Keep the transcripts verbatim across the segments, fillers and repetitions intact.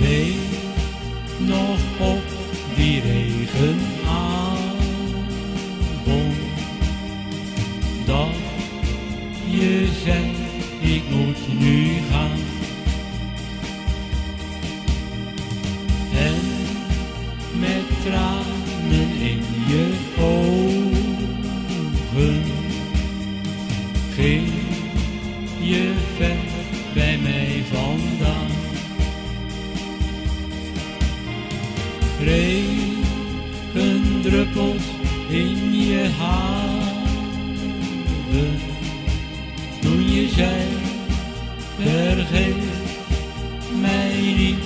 Weet nog op die regenavond dat je zei ik moet nu gaan. En met tranen in je ogen ging je ver bij mij vandaan. Regendruppels in je haren toen je zei vergeet mij niet.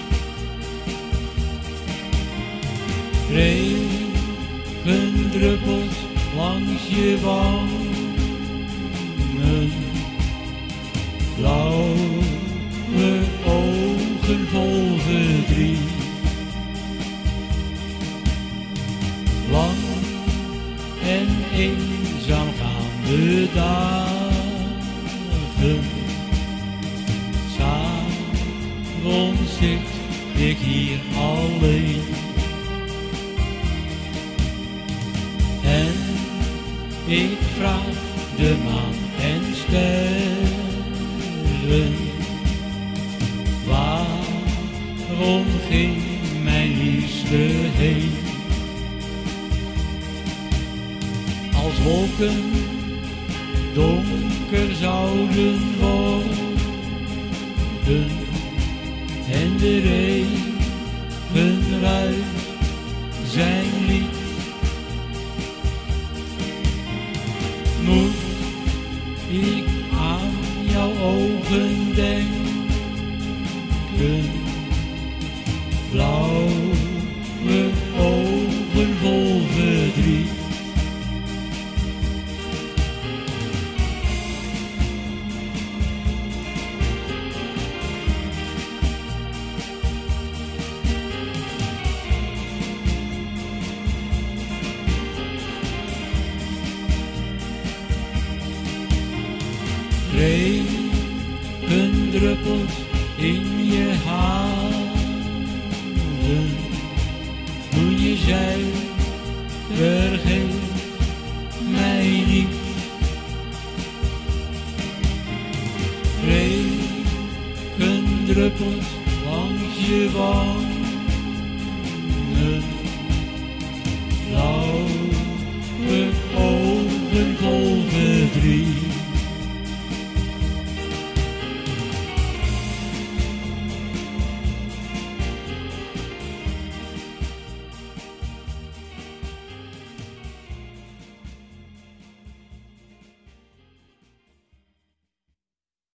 Regendruppels langs je wangen, blauwe ogen vol verdriet. Lang en eenzaam gaan de dagen, s'avonds zit ik hier alleen. En ik vraag de maan en sterren, waarom ging mijn liefste heen? Als wolken donker zouden worden en de regenruis zijn lied, moet ik aan jouw ogen denken, blauwe ogen vol verdriet. Regendruppels in je haren toen je zei vergeet mij niet. Regendruppels langs je wangen, blauwe ogen vol verdriet.